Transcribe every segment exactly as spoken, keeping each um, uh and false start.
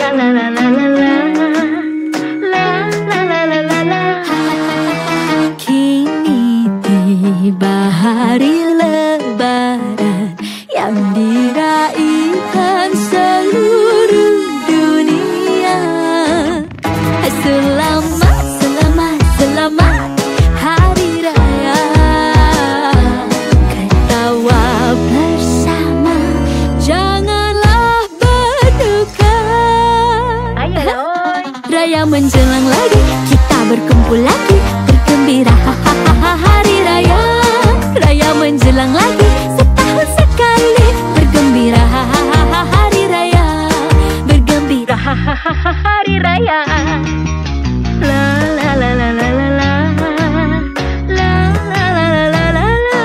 Kini tiba hari Lebaran yang diraihkan seluruh dunia. Selamat, selamat, selamat hari raya. Ketawa bersama, janganlah berduka. Raya menjelang lagi, kita berkumpul lagi, bergembira hari raya. Raya menjelang lagi, setahun sekali, bergembira hari raya, bergembira hari raya. La la la la la la la, la la la la la la la.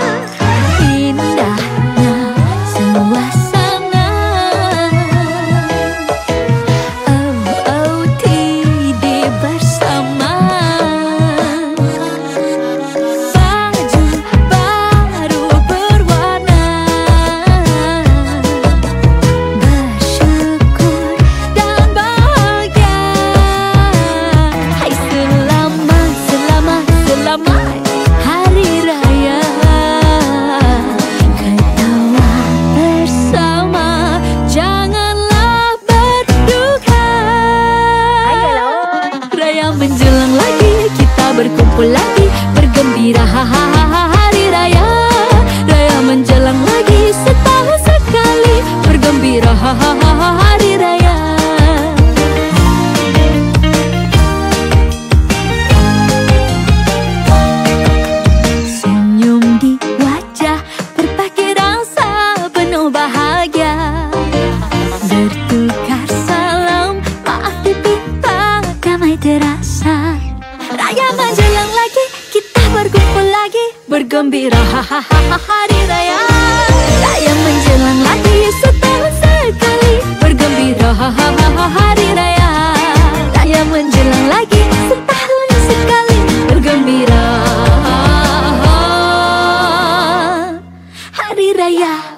Indahnya suasana, oh oh tidur bersama. Baju baru berwarna, bersyukur dan bahagia. Hai selamat, selamat, selamat hari raya. Ketawa bersama, janganlah berduka. Raya menjelang lagi, kita berkumpul lagi, bergembira hari raya. Raya menjelang lagi, setahun sekali, bergembira hari raya. Senyum di wajah, berbagai rasa penuh bahagia. Bertukar salam, maaf dipinta, damai terasa. Raya menjelang lagi, kita berkumpul lagi, bergembira hari raya. Raya menjelang lagi, setahun sekali, bergembira hari raya. Raya menjelang lagi, setahun sekali, bergembira hari raya.